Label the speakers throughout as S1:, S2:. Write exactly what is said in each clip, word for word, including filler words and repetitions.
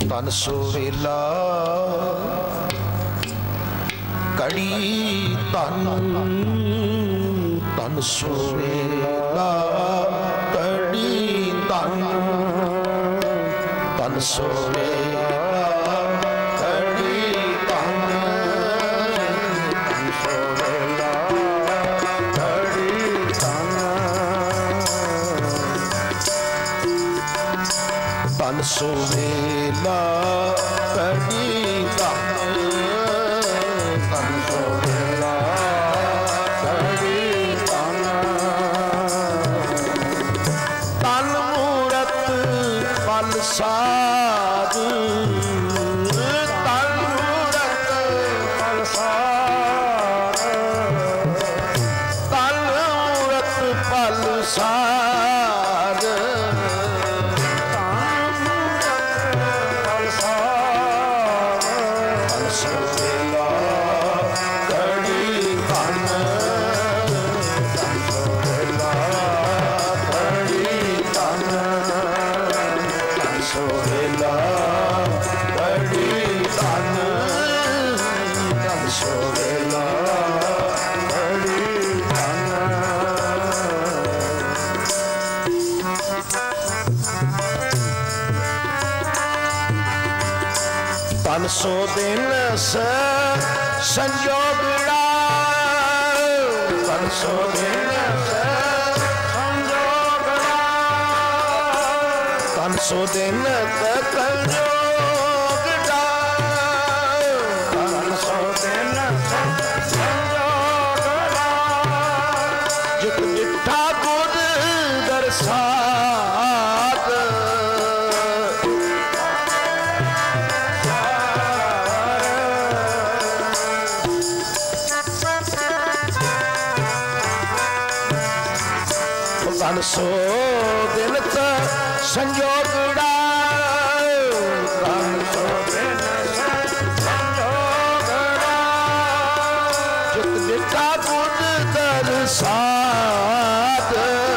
S1: तन सुवेला कड़ी तन तन सुवेला कड़ी तन तन सुवेला कड़ी तन तन सुवेला कड़ी तन तन सुवेला कड़ी तन तन सुवेला कड़ी तन तन मूरत पल साध तन मूरत पल साध तन मूरत पल साध तन सो दिन से संजोगड़ा तन सो दिन से संजोगड़ा तन सो दिन तक संजोगड़ा तन सो दिन से संजोगड़ा जित मिठा दूध दरसात तन सो दिन से संजोगड़ा तन सो दिन से संजोगड़ा जित मिठा दूध दरसात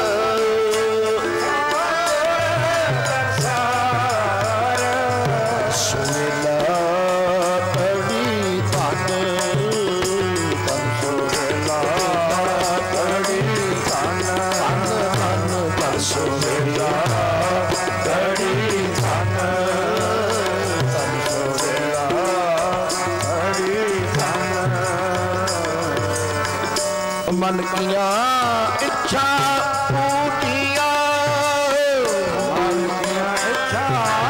S1: सुवेला कड़ी तन तन सुवेला कड़ी तन तन सुवेला कड़ी तन तन सुवेला कड़ी तन मन किया इच्छा पूटिया मन किया इच्छा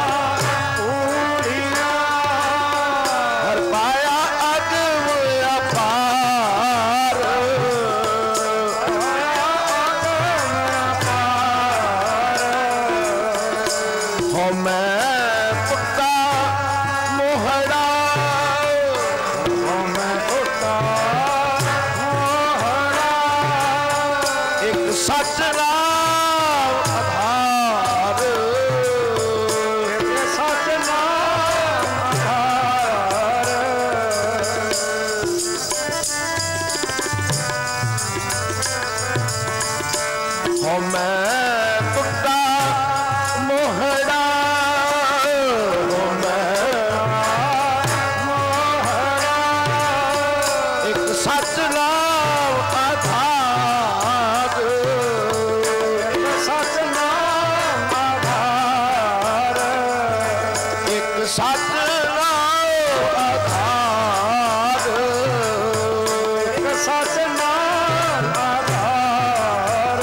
S1: पूटिया हर पाया अगम अपार हो मैं पुट्टा मोहरा हो मैं पुट्टा मोहरा एक सच नाम आधार एक सच नाम आधार हो मैं पुट्टा मोहरा हो मैं मोहरा एक सच नाम आधार एक सच नाम आधार एक सच नाम आधार एक सच नाम आधार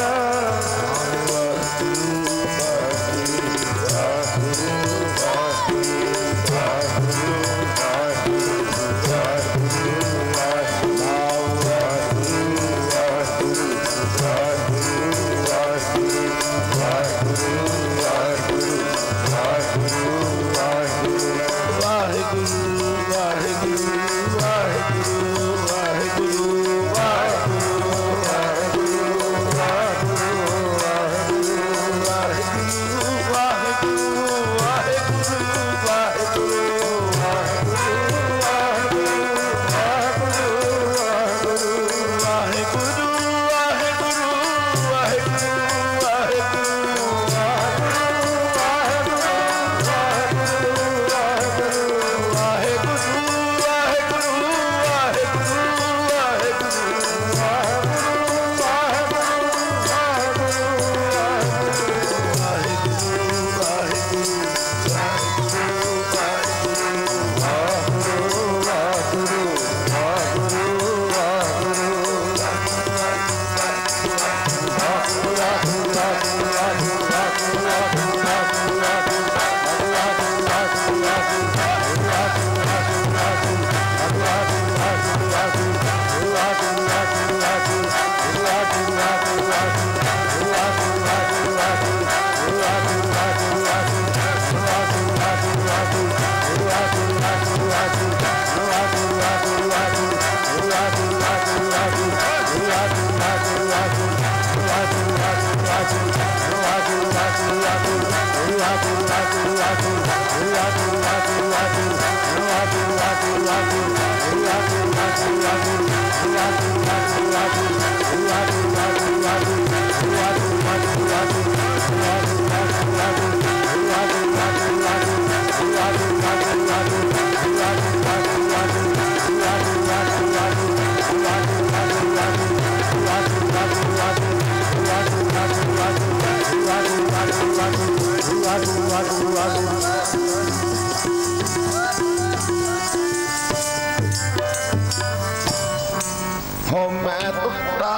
S1: हो मैं टुटा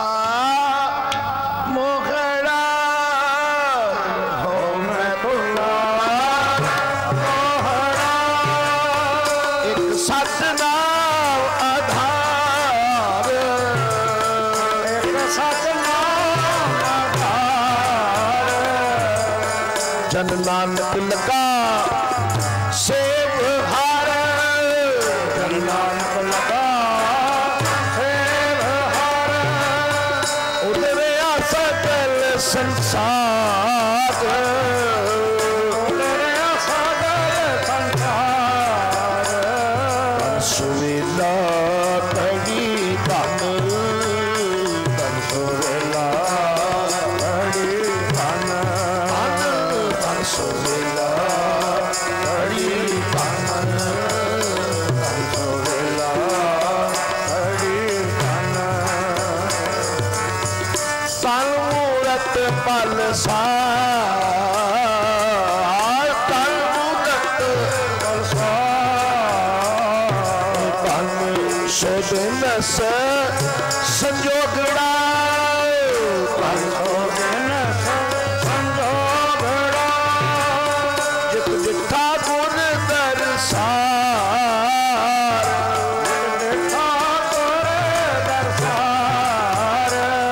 S1: मोहरा, हो मैं टुटा मोहरा, एक सतनाम आधार, एक सतनाम आधार, जन नानक लगा सेव हार, जन नानक लगा संसार, संसार सुवेला कड़ी धन, धन सुवेला कड़ी धन, धन सुवेला कड़ी धन, धन सुवेला कड़ी धन, तन पल सार, तन मूरत पल सार, तन सो दिन से संजोगड़ा, तन सो दिन से संजोगड़ा, जित जिठा गुण दरसार, जित जिठा गुण दरसार,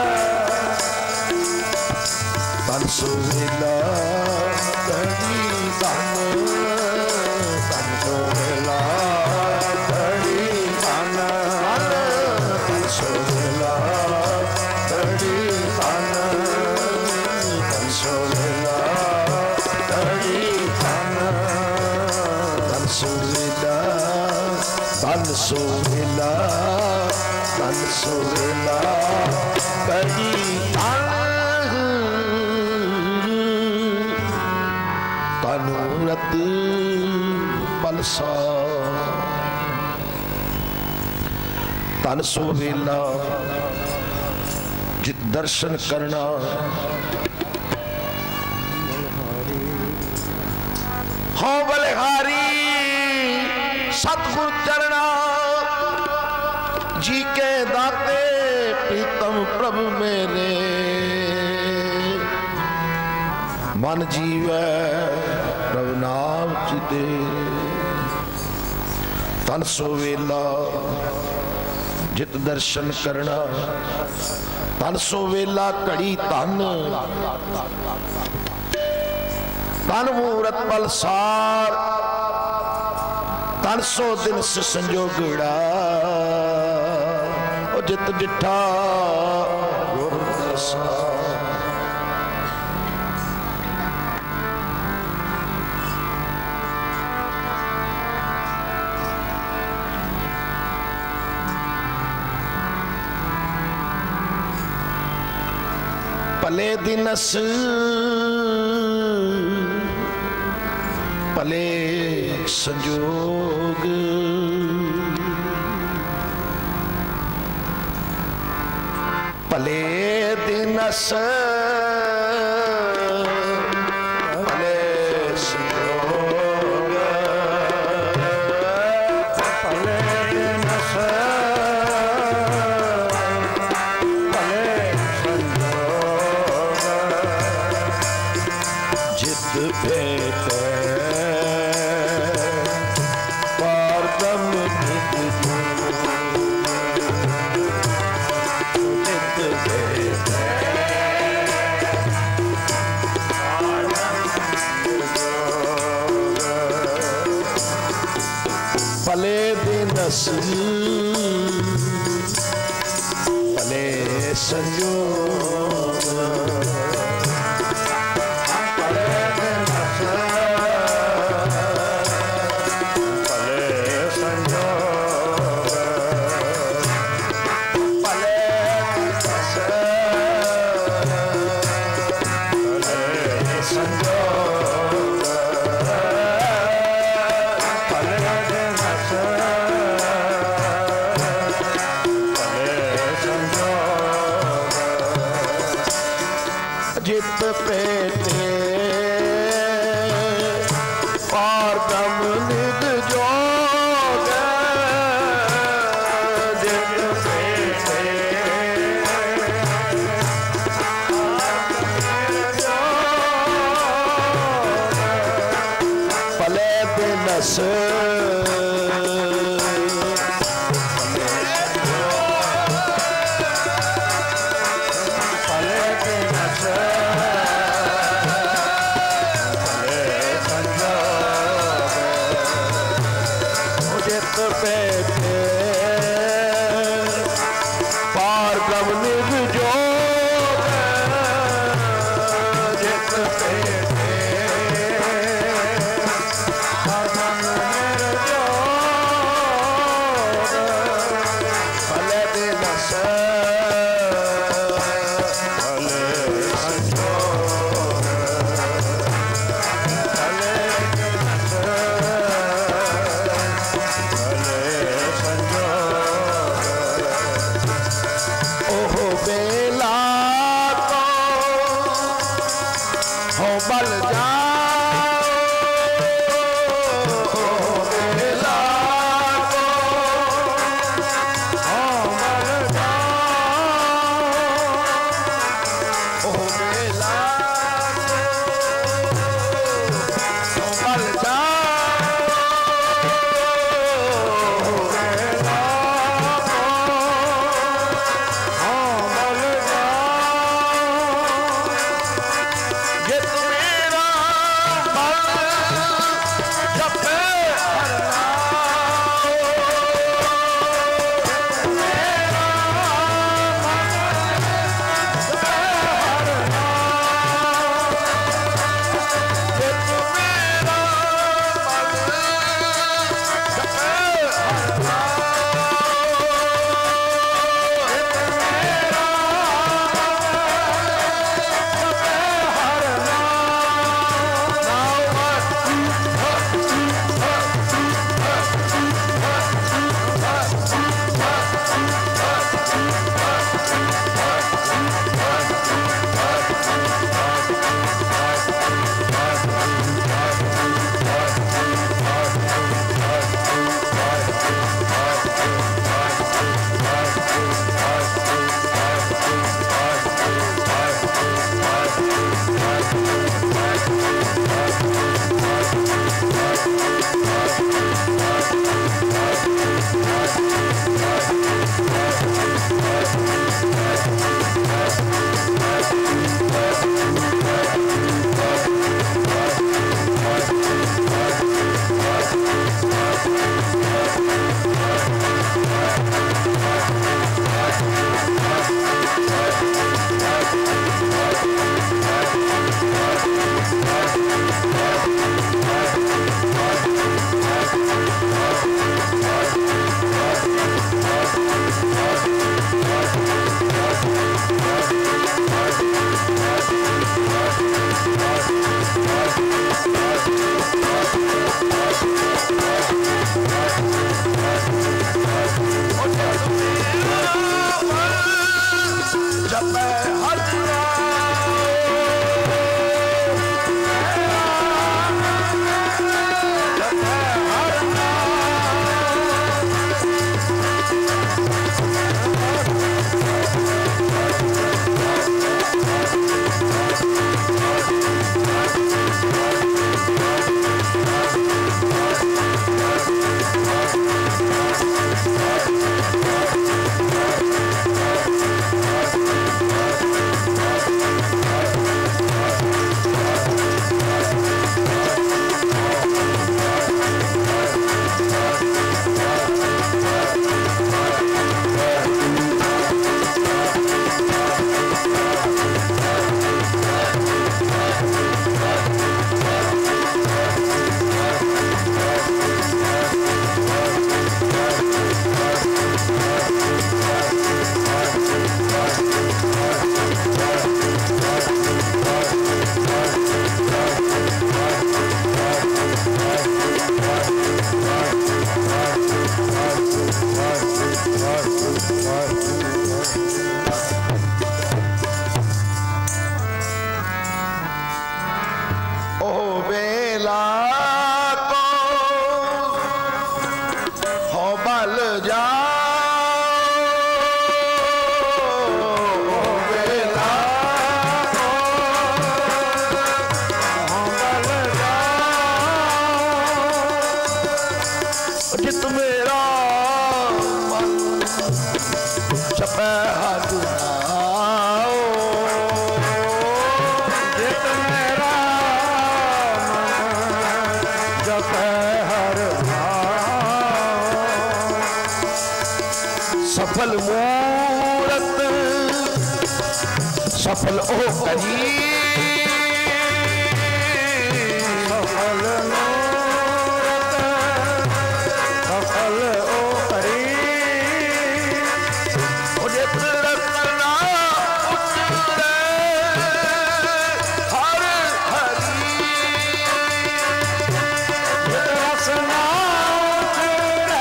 S1: तन सुवेला कड़ी धन, तन सुवेला कड़ी धन, तन सुवेला कड़ी धन, तन सुवेला कड़ी धन, तन सुवेला, तन सुवेला, तन सुवेला कड़ी धन, तनुरत पलसा, तन सुवेला जित दर्शन करना, हो बलिहारी सतगुरु चरना, जी के दाते प्रीतम प्रभु मेरे, मन जीवै प्रभु नाम चिते, तन सुवेला जित दर्शन करना, तन सुवेला कड़ी धन, तन मूरत पल सार, तन सो दिन से संजोगड़ा, जित जिठा गुर दरसार, पले दिनस पले संजोग, पले दिनस पले संजोग, पले दिनस पले संजोग, जित भेटे पारदम नित पले दिनस पले संजोग, पले दिनस चित पेटे पार ब्रह्म निज जोग चित पेटे पले बिनस पार ब्रह्म निज जोग जित पेटे पार ब्रह्म निज जोग भले बिनस भले संजोग भले बिनस भले सफल मूरत सफल ओ करी
S2: सफल मूरत सफल ओ करी
S1: मुझे रत्ना उतरे हर हरी
S2: रसना उतरे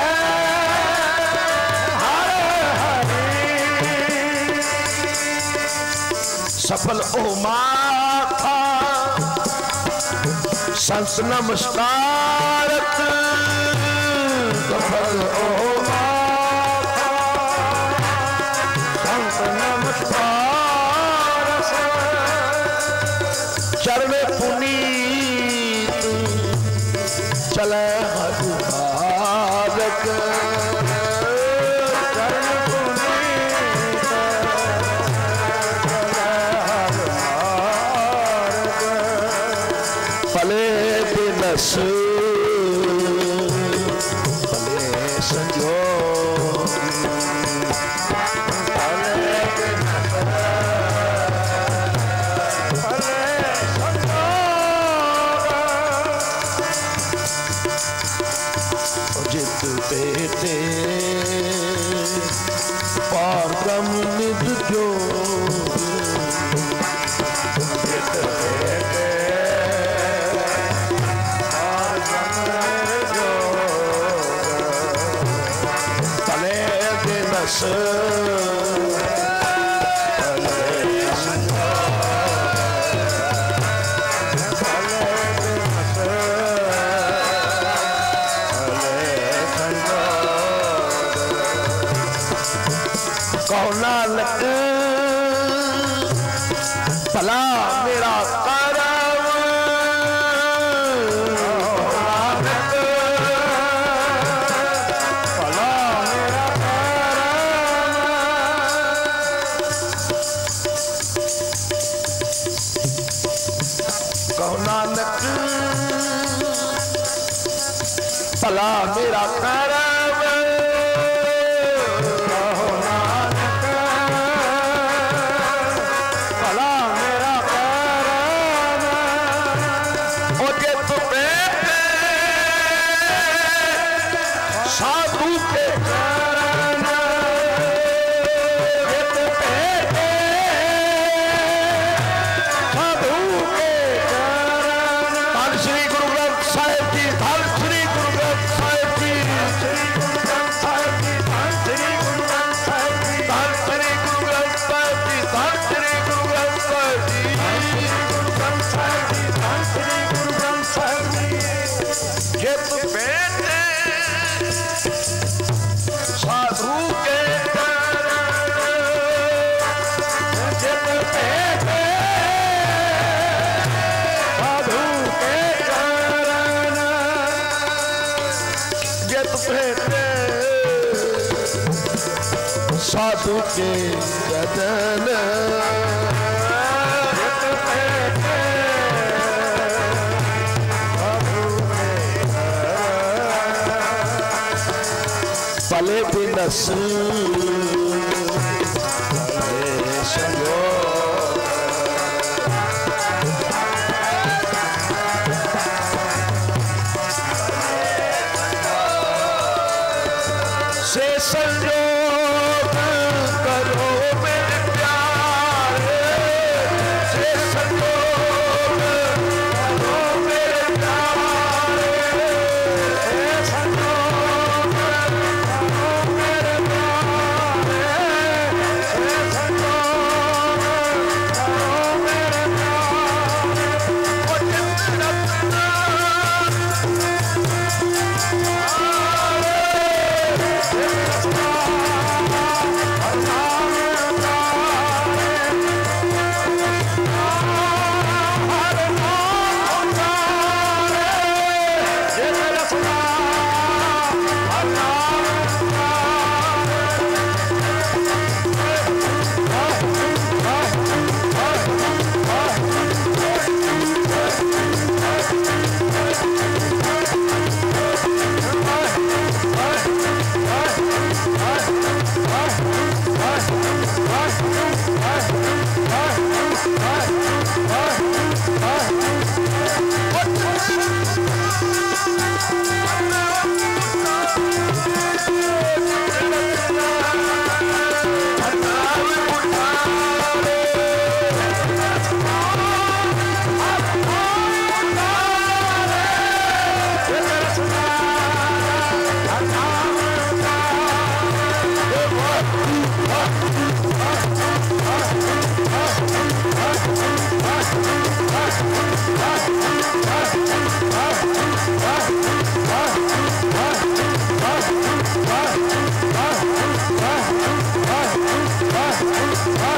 S2: हर हरी
S1: सफल ओ माथा संत नमस्कारत
S2: सफल ओ माता संत नमस्कार
S1: चरण पुनीत चले हरुहारक
S2: चरण पुनीत
S1: फले दिनस फले संजोग जित बेटे पार ब्रह्म निध जो फले दिनस कहो नानक भला मेरा करम नानक
S2: भला मेरा
S1: कहो नानक भला मेरा करम
S2: भला मेरा
S1: ओ जे तू बेटे साधु के जे तू बेटे साधु के धन श्री गुरु ग्रंथ साहिब जी धन श्री गुरु ग्रंथ साहिब जी
S2: श्री गुरु ग्रंथ साहिब जी धन श्री गुरु ग्रंथ साहिब जी
S1: धन श्री गुरु ग्रंथ साहिब जी धन श्री गुरु ग्रंथ साहिब जी
S2: गुरु ग्रंथ साहिब जी धन श्री गुरु ग्रंथ साहिब जी
S1: जे तू बेटे साधु के
S2: जित बेटे साधु के चरण
S1: जित भेटे साधु के चरण
S2: जित बेटे साधु के
S1: फले बिनस फले संयोग से संयोग करो मेरे प्यारे से संयोग करो मेरे प्यारे से संयोग करो मेरे प्यारे से संयोग करो मेरे प्यारे ओ जित रत्ना
S2: Let's go!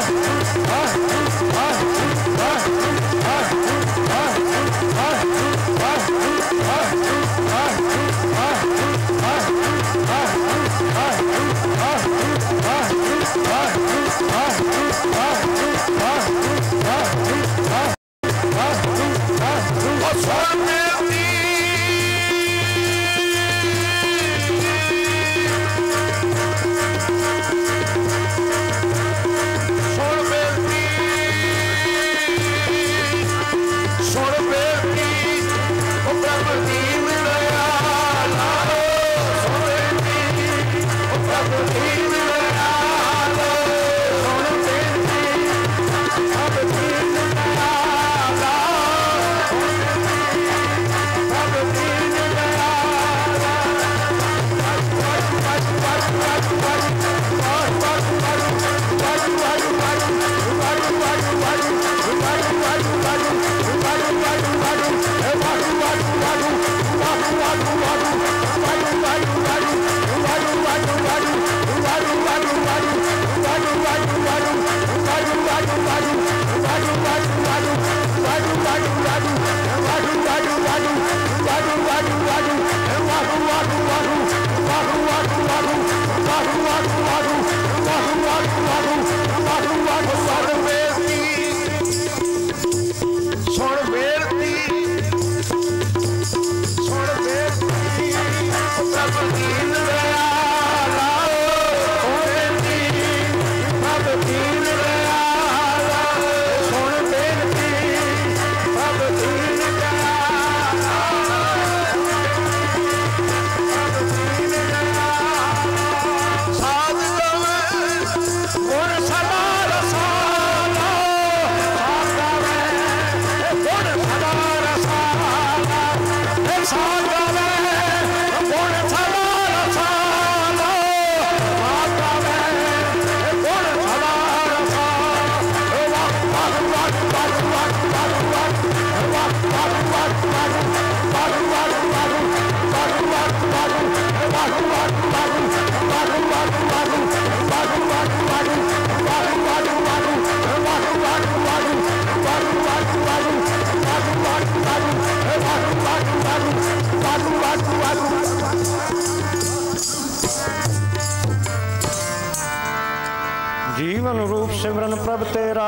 S2: जीवन रूप सिमरन प्रभ तेरा,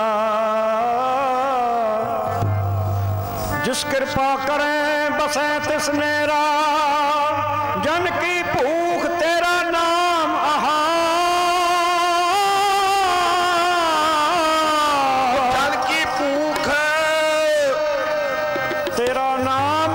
S2: जिस कृपा करें बसे तिस नेरा, जन की भूख तेरा नाम आहार,
S1: जन की भूख
S2: तेरा नाम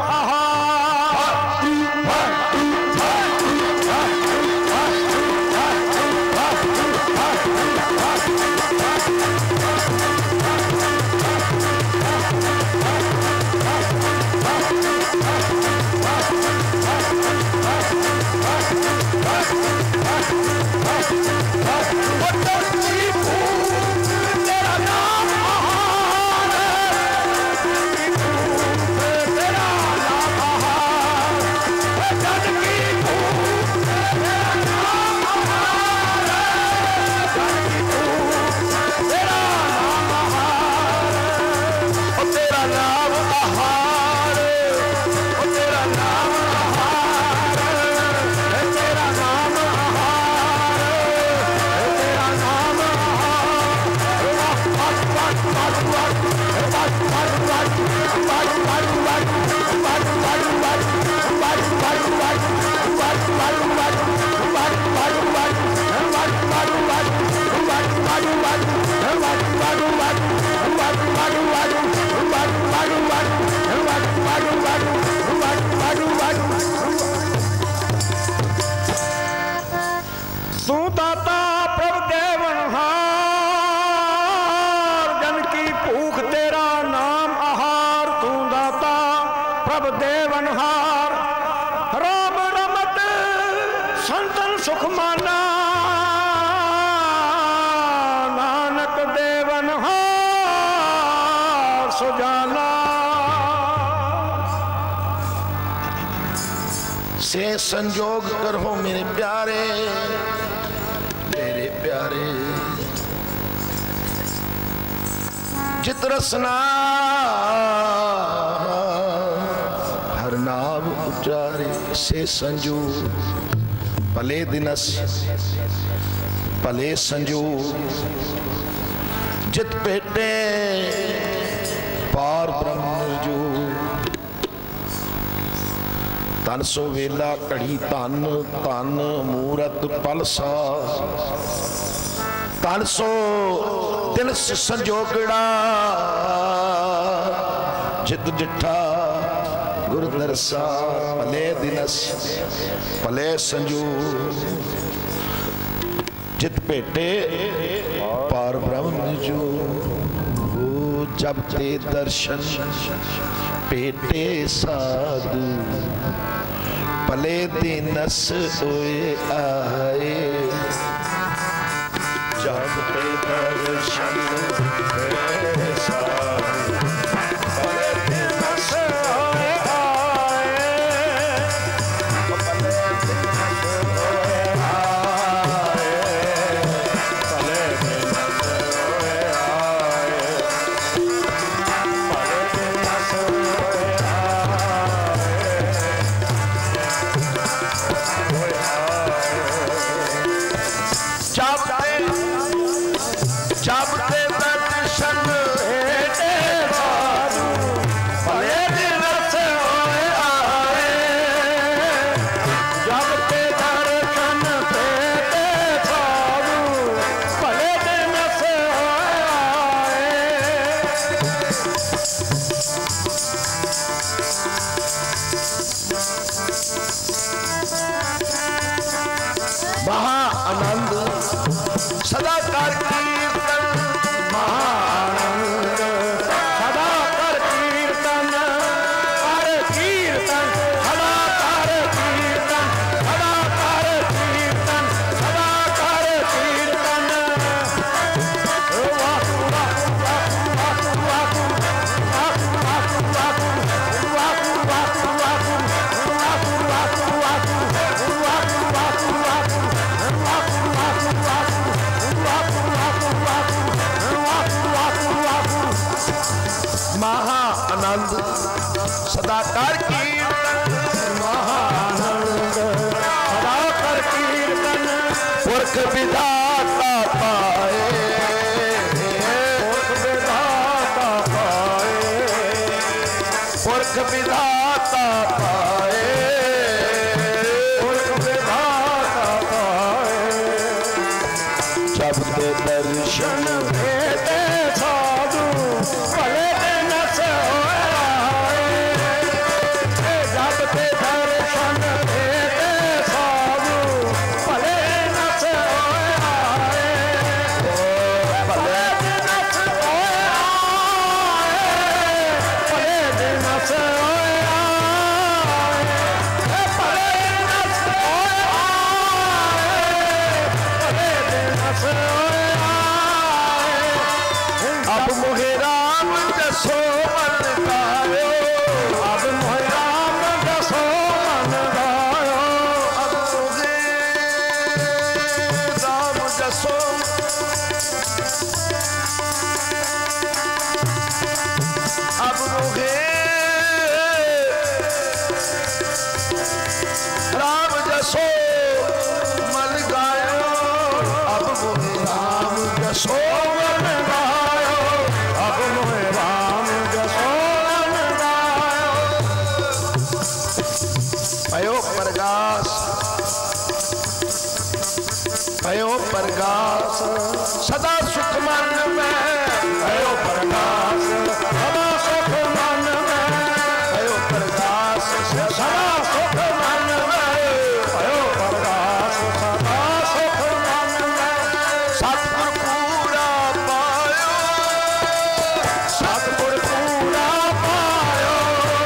S2: तू दाता प्रभु देवनहार, जन की भूख तेरा नाम आहार। तू दाता प्रभु देवनहार, राम रमत संतन सुख माना, नानक देवनहार सुजाना।
S1: से संजोग करो मेरे प्यारे, मेरे प्यारे। जित रसना हर नाम उचारे से संजू भले दिनस भले संजू जित पेटे पार ब्रह्म जो तन सो वेला घड़ी तन तन मूरत पलसा तन सो दिल संजोगड़ा जित जिठा गुरु दरसा भले दिनस भले संजू जित पेटे पार ब्रह्म जो वो जब ते दर्शन पेटे साधु भले दिनस होए आए जब ते दर्शन पेटे साधु भले दिनस होए आए भले दिनस होए आए भले दिनस होए आए भले दिनस होए सदाकार कीर्तन महानंद सदाकर कीर्तन पुरख विधाता पाए पुरख विधाता पाए पुरख विधाता पाए पुरख विधाता पाए जब ते दर्शन भेटे साधु भले दिनस अब मोहे राम जसो मन गायो अब मोहे राम जसो मन गायो अब मोहे राम जसो अब मोहे राम जसो मन गायो अब मोहे राम जसो मन गायो अब मोहे राम जसो मन गायो भयो प्रकाश भयो प्रकाश सदा सुख मन में भयो प्रकाश सदा सुख मन में भयो प्रकाश सदा सुख मन में भयो प्रकाश सदा सुख मन में सतगुर पूरा पायो सतगुर पूरा पायो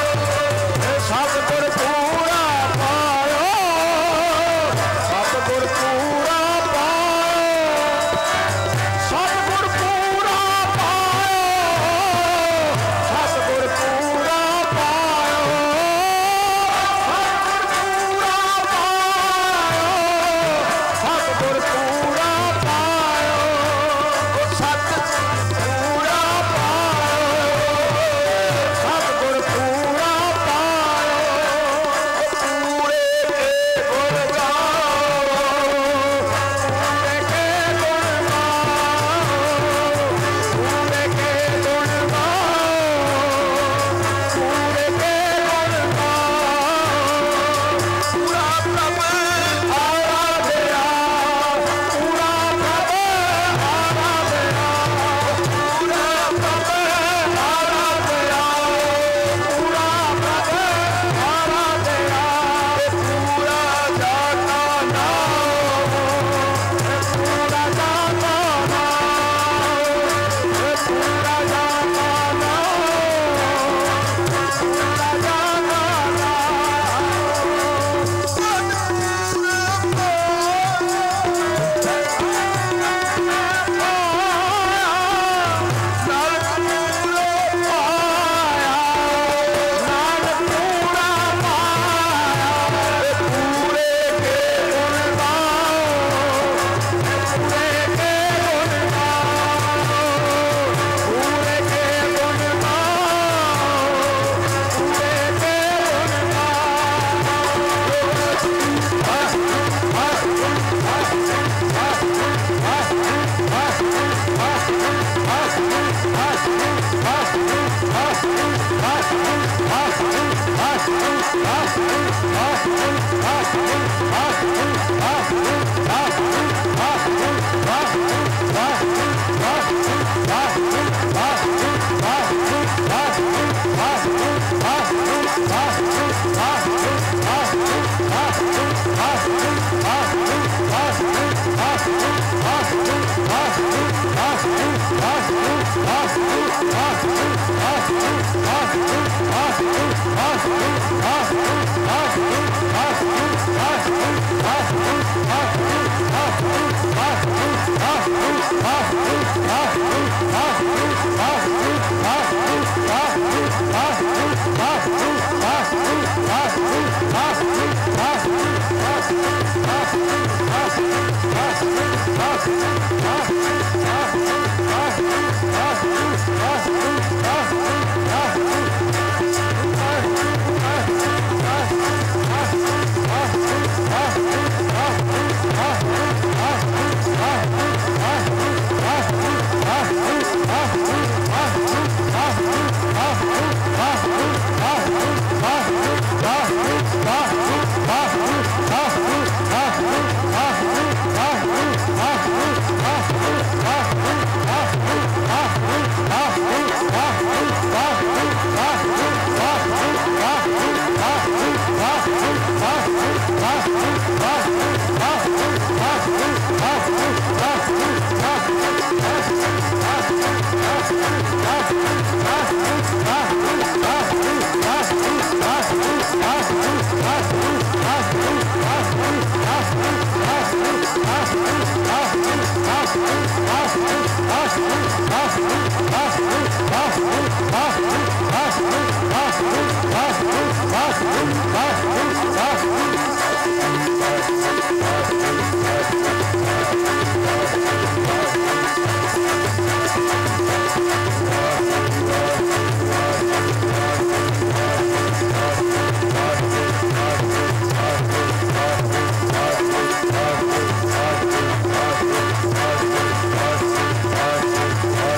S1: सतगुर पूरा पायो सतगुर पूरा पायो सतगुर पूरा Thank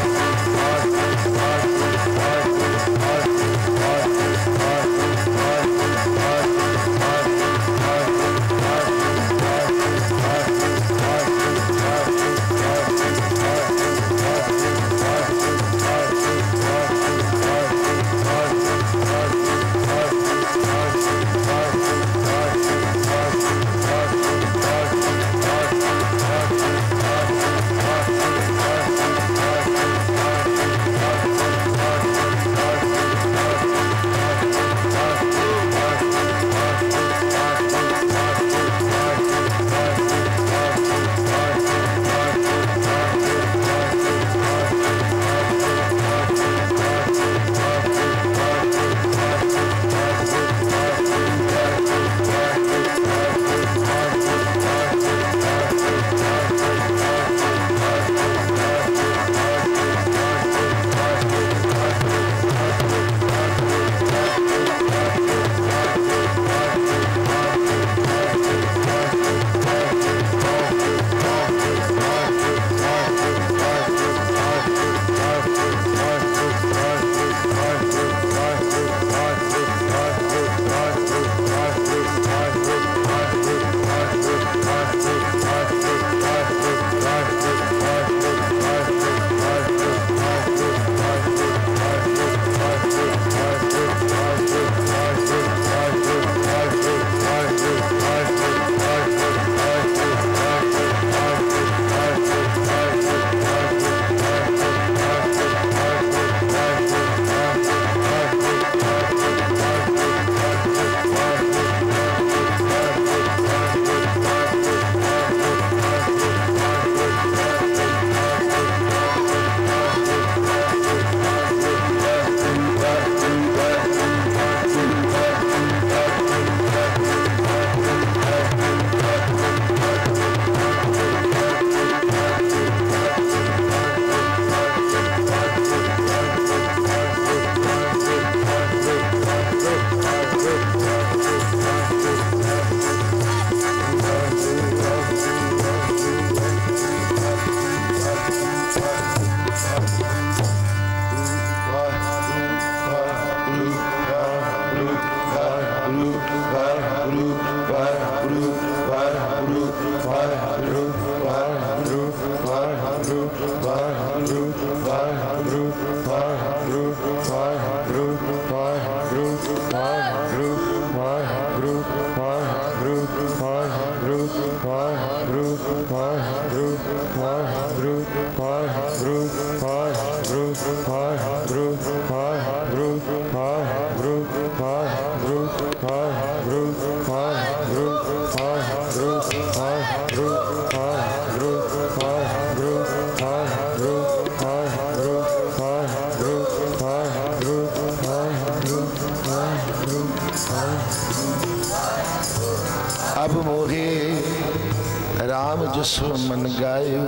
S1: अब मोहे राम जसो मन गायो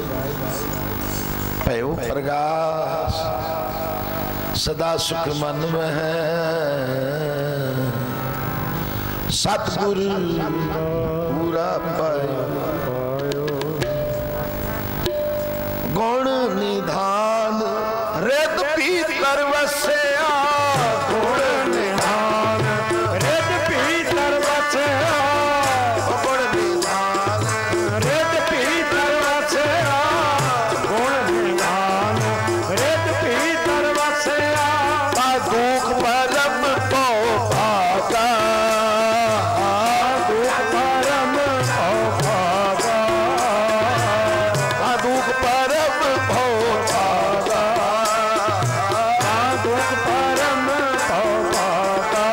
S1: भयो प्रकाश सदा सुख मन में है सतगुरु पूरा पायो गुण निधान रेत पीतर वसया गुण निधान रेत पीतर वसया गुण निधान रेत पीतर वसया गुण निधान रेत पीतर वसया दुख परम तो भागा दुख परम तो भागा दुख परम भो भागा दुख परम भो भागा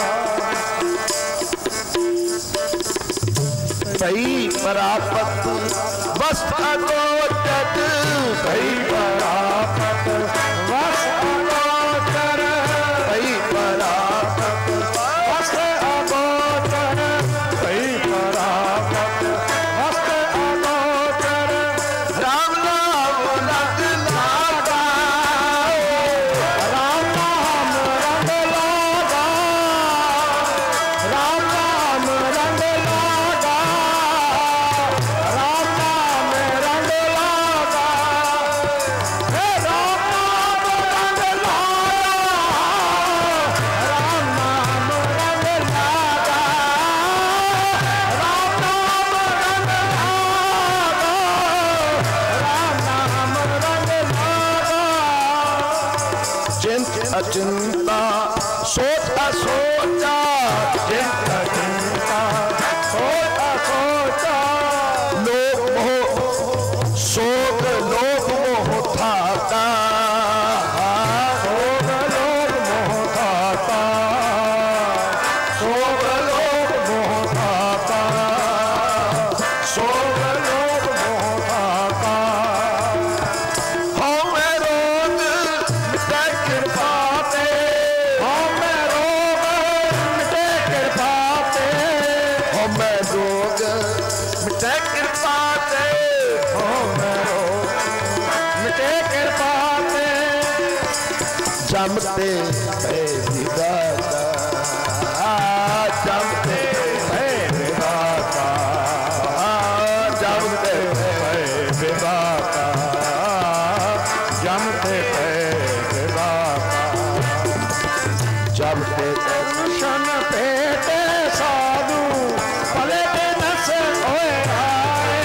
S1: भई परापत बस अगोचर भई परापत बस अगोचर भई परापत बस अगोचर भई परापत बस अगोचर राम नाम रंग लागा राम नाम रंग लागा राम नाम रंग लागा राम नाम रंग लागा हे राम नाम रंग लागा राम नाम रंग लागा राम नाम रंग लागा चिंत अचिंता सोच असोचा चिंत अचिंता सोच असोचा लोक मोह शोक लोक मोह थाता शोक लोक मोह थाता शोक लोक मोह थाता शोक लोक मोह थाता हमें रोग मिटे कृपा ते हमें रोग मिटे कृपा ते हमें रोग मिटे कृपा ते हमें रोग मिटे कृपा ते जमते है विधाता जमते है विधाता जमते है विधाता जमते है विधाता जमते दर्शन पेटे साधु भले नस होए आए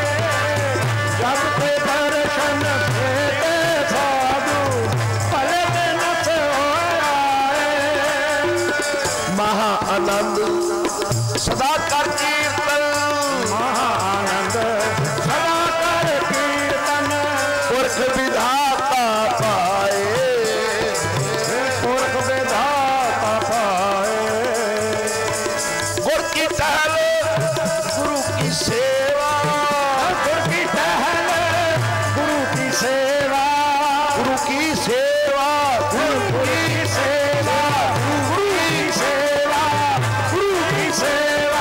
S1: जमते दर्शन पेटे साधु भले नस होए आए महा आनंद सदा कर कीर्तन महा आनंद सदा कर कीर्तन पुरख विधाता पाए पुरख विधाता पाए गुर की टहल गुरु की सेवा गुरु की टहल गुरु की सेवा गुरु की सेवा गुरु की सेवा गुरु की सेवा गुरु की सेवा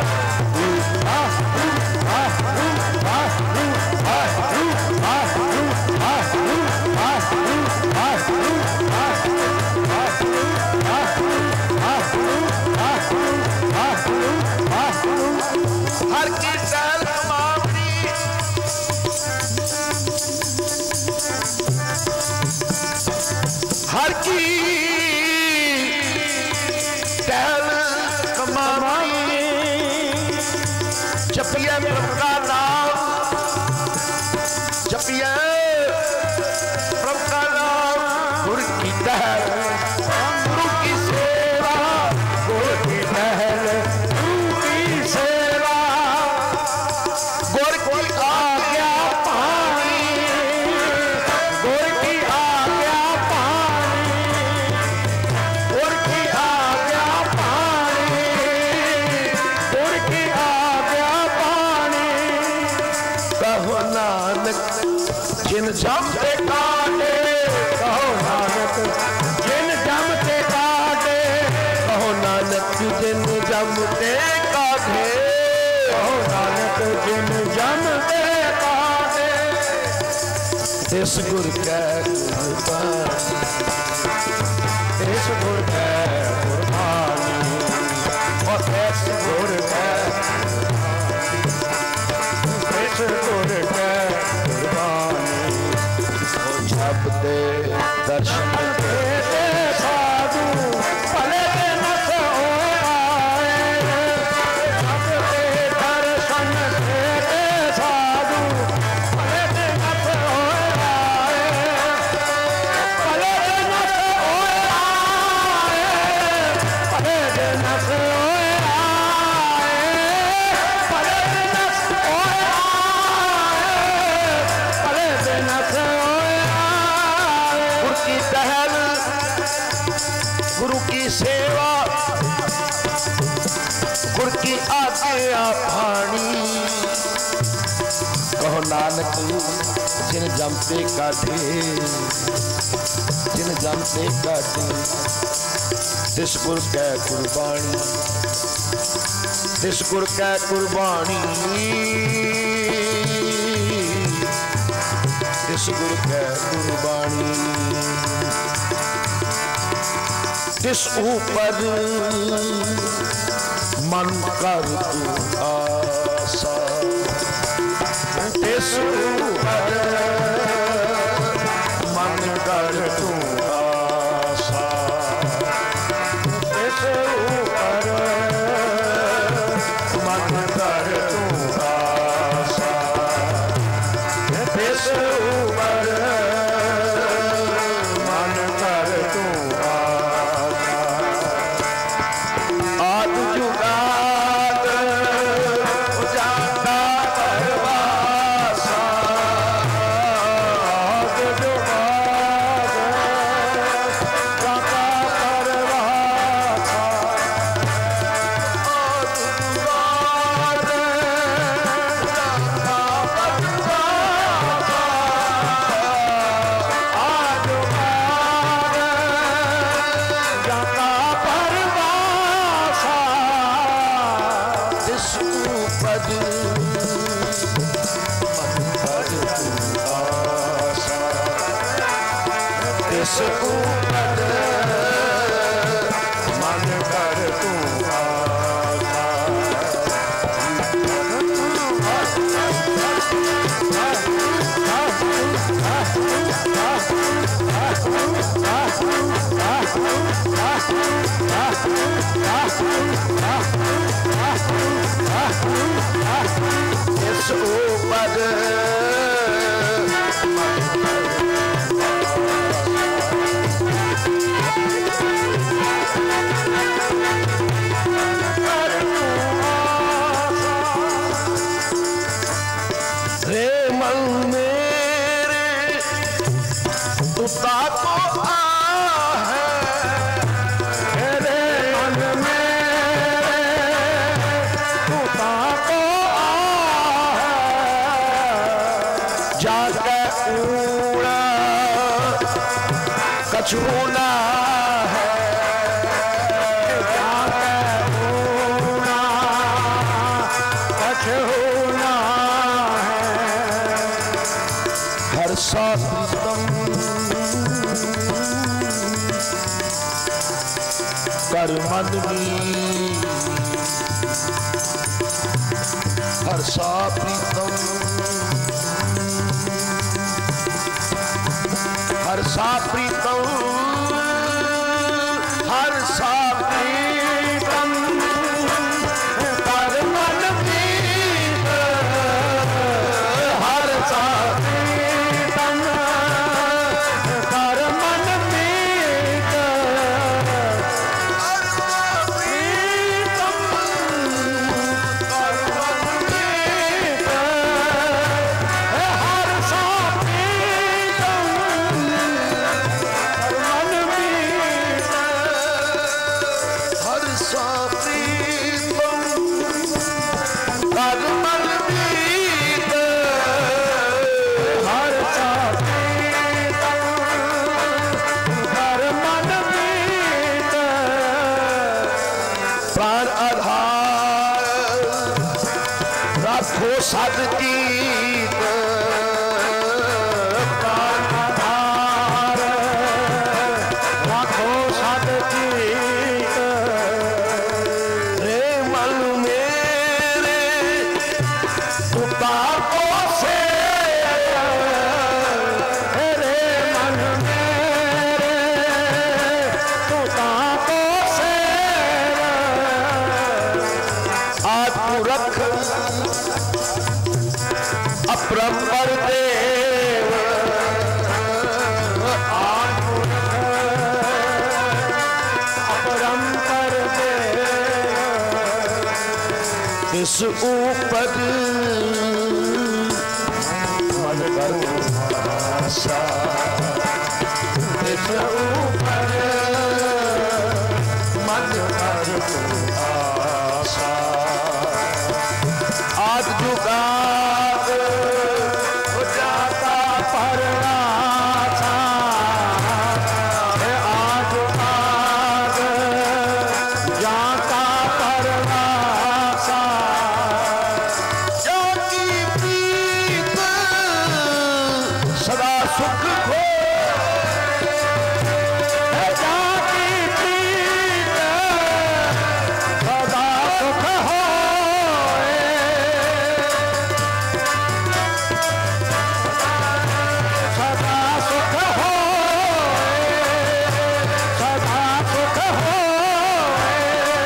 S1: हर की टहल कमावनी हर की टहल कमावनी जपिए प्रभु का नाम जपिए प्रभु का नाम गुरु की टहल गुरु की सेवा गुरु की टहल गुरु की सेवा नानक जिन जम ते काटे,
S2: कहो नानक जिन जम ते काटे,
S1: कहो नानक जिन जम ते काटे,
S2: कहो नानक जिन जम ते काटे।
S1: इस गुर कै कुर्बानी,
S2: इस गुर कै कुर्बानी, और इस गुर कै, इस गुर कै कुर्बानी।
S1: ओ जब दे दर्शन
S2: दे दे साधु भले दे नस होए आए, जब दे दर्शन दे दे साधु भले दे नस होए आए, भले दे नस होए आए, भले दे नस होए आए, भले दे नस होए आए, भले दे नस होए आए।
S1: गुरु की टहल, गुरु की सेवा, गुरु की आज्ञा पानी। कहो नानक जिन जम ते काटे, जिन जम ते काटे, तिस गुर कै कुर्बानी, तिस गुर कै कुर्बानी, तिस गुर कै कुर्बानी। तिस ऊपर मन कर तू आसा, तिस ऊपर मन कर तू आसा,
S2: इस ऊपर
S1: मन कर तू आसा, तिस ऊपर मन कर तू आसा। आद जुगाद उजाड़ा परवासा,
S2: आद जुगाद जाता परवासा,
S1: आद जुगाद जाता परवासा,
S2: आद जुगाद जाता परवासा।
S1: तिस उपद मन कर तू आसा, तिस उपद मन कर तू आसा। तिस उपद रे मन मेरे तुता को आ है,
S2: मेरे मन मेरे तुता को आ है,
S1: जाके ऊड़ा कछु ना है,
S2: जाके ऊना कछुना है।
S1: हर सा प्रीतम कर मन में, हर सा प्रीतम, हर सा प्रीतम, हर सा प्रीतम कर मन प्रीत, हर सा
S2: प्रीतम कर मन प्रीत,
S1: प्रीतम कर मन प्रीत,
S2: हर सा प्रीतम
S1: लाखों सदजीत
S2: लाखों सदजीत
S1: रे मन मेरे उतारों से
S2: रे मन मेरे तू तापों से
S1: आज तू रख अपरंपर देव
S2: आज अपरंपर देव
S1: इस ऊपर मन कर आशा इस ऊपर मन कर आशा आज जुगाड़ हो जाता
S2: परनासा आज आज जाता परनासा
S1: ज्योति प्रीत सदा सुख हो
S2: जाति प्रीत सदा सुख होए सदा सुख होए सदा सुख होए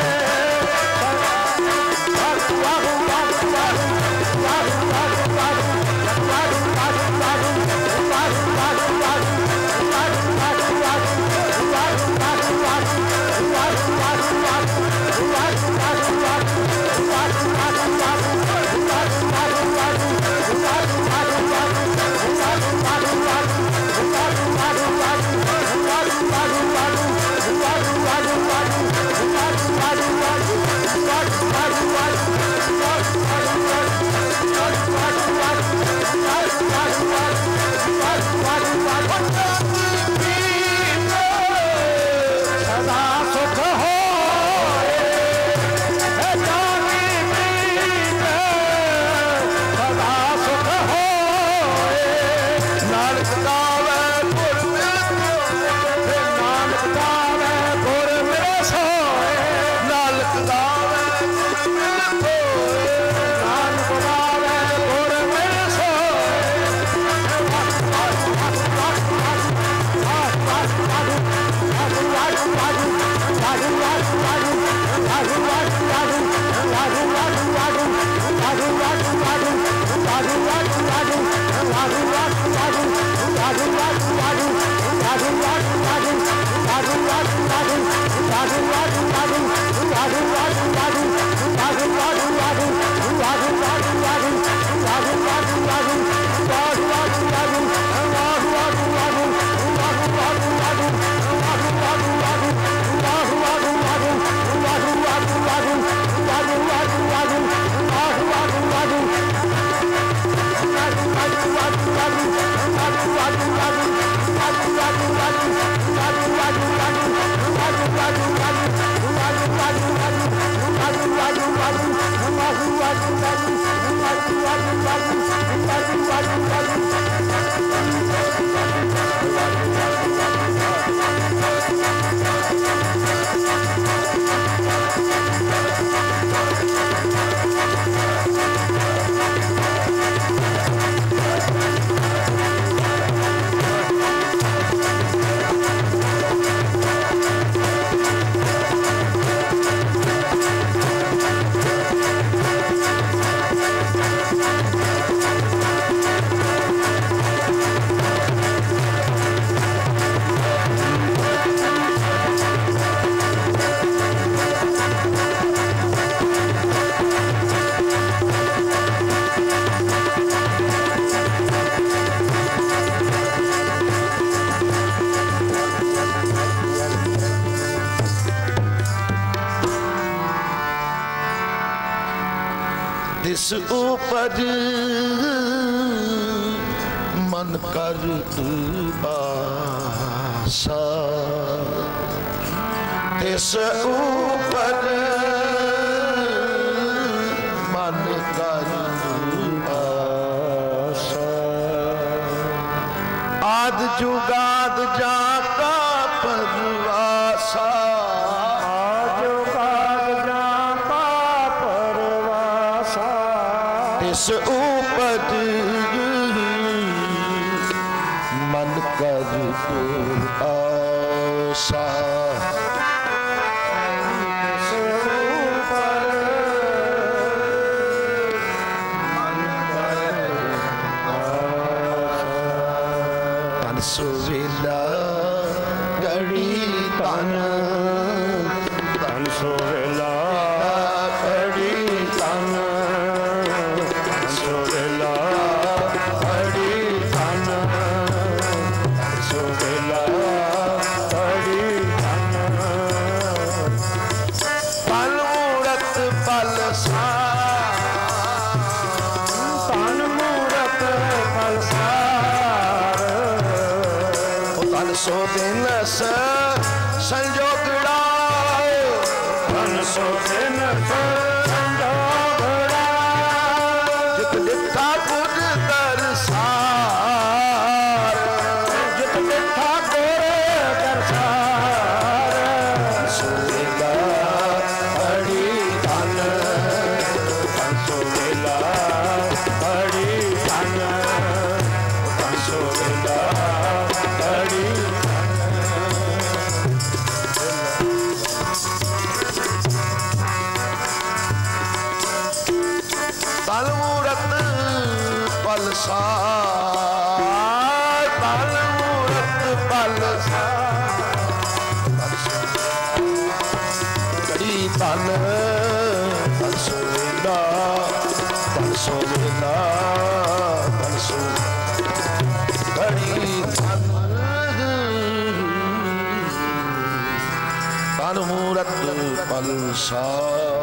S2: वाहु वाहु वाहु वाहु वाहु वाहु वाहु वाहु वाहु वाहु वाहु वाहु सदा सुख होए जाति प्रीत सदा सुख होए
S1: नानक गावे गुर
S2: नानक गावे गुर मिले सोए
S1: नानक गावे
S2: नानक गावे गुर मिले सोए
S1: तिस ऊपर मन कर आशा तिस ऊपर मन कर जुगाद जाका परवासा,
S2: जुगाद जाका परवासा,
S1: तिस उपज मन कर आशा। सुवेला घड़ी तन,
S2: तन सुवेला घड़ी तन, सुवेला घड़ी तन, सुवेला घड़ी तन,
S1: पल मूरत पल सार,
S2: तन मूरत पल सार,
S1: सो दिन संजोगड़ा,
S2: तन सो दिन संजोगड़ा,
S1: जित दिखा गुर दरसार,
S2: जित दिखा गुर दरसार,
S1: सुवेला घड़ी तन,
S2: सुवेला घड़ी तन, सुवेला घड़ी
S1: तन मूरत पल सार, तन मूरत पल सार, घड़ी तन, तन सुवेला, तन सुवेला, तन सुवेला, घड़ी तन, तन मूरत पल सार।